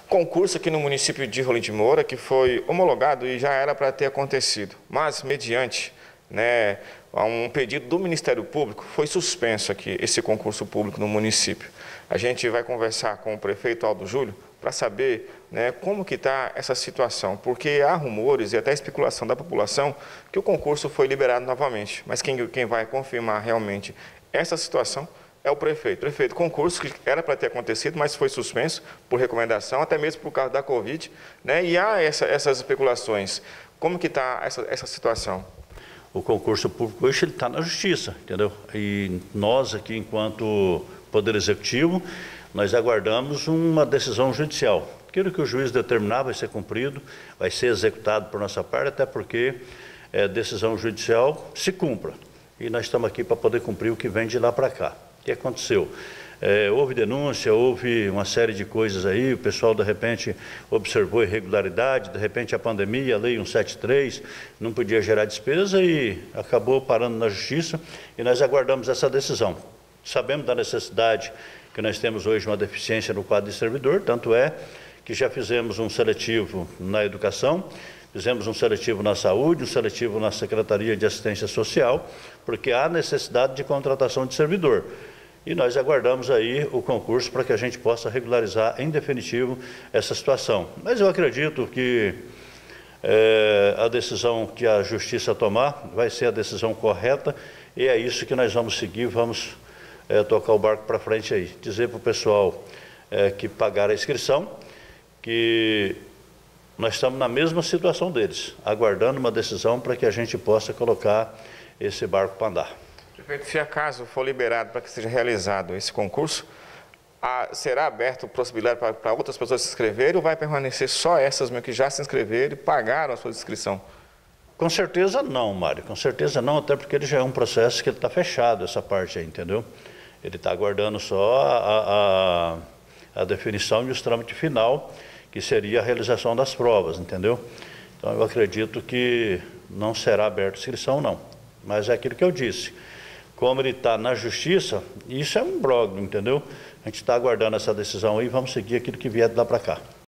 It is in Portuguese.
concurso aqui no município de Rolim de Moura que foi homologado e já era para ter acontecido, mas mediante um pedido do Ministério Público, foi suspenso aqui esse concurso público no município. A gente vai conversar com o prefeito Aldo Júlio para saber como que está essa situação, porque há rumores e até especulação da população que o concurso foi liberado novamente, mas quem vai confirmar realmente essa situação é o prefeito. Prefeito, concurso que era para ter acontecido, mas foi suspenso por recomendação, até mesmo por causa da Covid, e há essas especulações. Como que está essa situação? O concurso público hoje está na justiça, entendeu? E nós aqui, enquanto Poder Executivo, nós aguardamos uma decisão judicial. Aquilo que o juiz determinar vai ser cumprido, vai ser executado por nossa parte, até porque decisão judicial se cumpra. E nós estamos aqui para poder cumprir o que vem de lá para cá. O que aconteceu? Houve denúncia, houve uma série de coisas aí, o pessoal de repente observou irregularidade, de repente a pandemia, a lei 173, não podia gerar despesa e acabou parando na justiça e nós aguardamos essa decisão. Sabemos da necessidade que nós temos hoje uma deficiência no quadro de servidor, tanto é que já fizemos um seletivo na educação, fizemos um seletivo na saúde, um seletivo na Secretaria de Assistência Social, porque há necessidade de contratação de servidor. E nós aguardamos aí o concurso para que a gente possa regularizar em definitivo essa situação. Mas eu acredito que a decisão que a Justiça tomar vai ser a decisão correta e é isso que nós vamos seguir, vamos tocar o barco para frente aí. Dizer para o pessoal que pagaram a inscrição que nós estamos na mesma situação deles, aguardando uma decisão para que a gente possa colocar esse barco para andar. Prefeito, se acaso for liberado para que seja realizado esse concurso, será aberto a possibilidade para outras pessoas se inscreverem ou vai permanecer só essas que já se inscreveram e pagaram a sua inscrição? Com certeza não, Mário, com certeza não, até porque ele já é um processo que ele está fechado, essa parte aí, entendeu? Ele está aguardando só a definição e os trâmites final, que seria a realização das provas, entendeu? Então eu acredito que não será aberta a inscrição, não. Mas é aquilo que eu disse. Como ele está na justiça, isso é um imbróglio, entendeu? A gente está aguardando essa decisão aí e vamos seguir aquilo que vier de lá para cá.